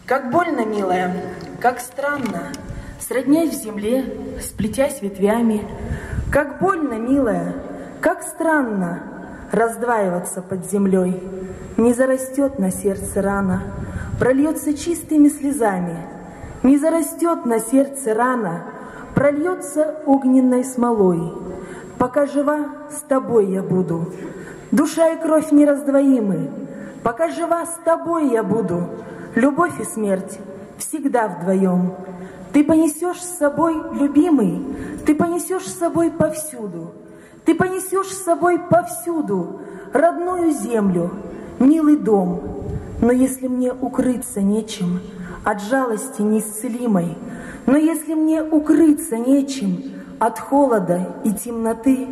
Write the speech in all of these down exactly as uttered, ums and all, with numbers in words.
Как больно, милая, как странно, сроднясь в земле, сплетясь ветвями. Как больно, милая, как странно раздваиваться под землей. Не зарастет на сердце рана, прольется чистыми слезами. Не зарастет на сердце рана, прольется огненной смолой. Пока жива, с тобой я буду, душа и кровь нераздвоимы. Пока жива, с тобой я буду, любовь и смерть всегда вдвоем. Ты понесешь с собой, любимый, ты понесешь с собой повсюду. Ты понесешь с собой повсюду родную землю, милый дом. Но если мне укрыться нечем от жалости неисцелимой, но если мне укрыться нечем от холода и темноты,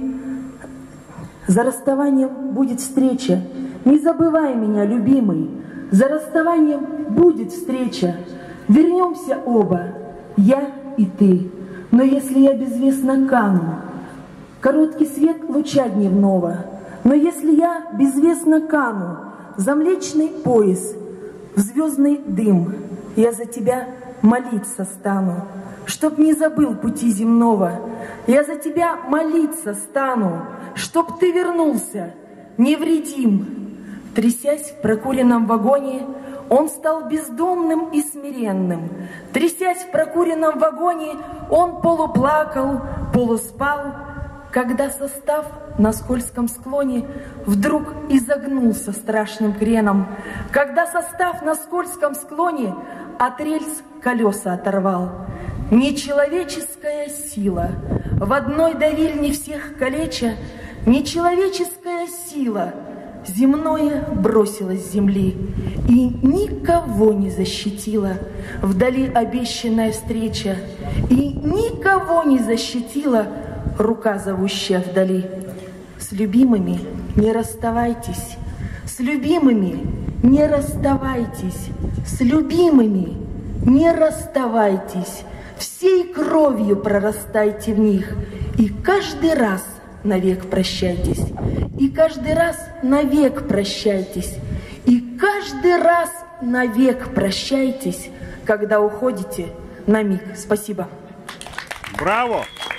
за расставанием будет встреча. Не забывай меня, любимый, за расставанием будет встреча. Вернемся оба, я и ты. Но если я безвестно кану, короткий свет луча дневного, но если я безвестно кану за млечный пояс, в звездный дым, я за тебя молиться стану, чтоб не забыл пути земного. Я за тебя молиться стану, чтоб ты вернулся невредим. Трясясь в прокуренном вагоне, он стал бездомным и смиренным. Трясясь в прокуренном вагоне, он полуплакал, полуспал, когда состав на скользком склоне вдруг изогнулся страшным креном. Когда состав на скользком склоне от рельс колеса оторвал. Нечеловеческая сила, в одной давильне всех калеча, нечеловеческая сила земное бросилось с земли и никого не защитила вдали обещанная встреча, и никого не защитила рука, зовущая вдали. С любимыми не расставайтесь, с любимыми не расставайтесь, с любимыми не расставайтесь, всей кровью прорастайте в них, и каждый раз навек прощайтесь, и каждый раз навек прощайтесь, и каждый раз навек прощайтесь, когда уходите на миг. Спасибо. Браво!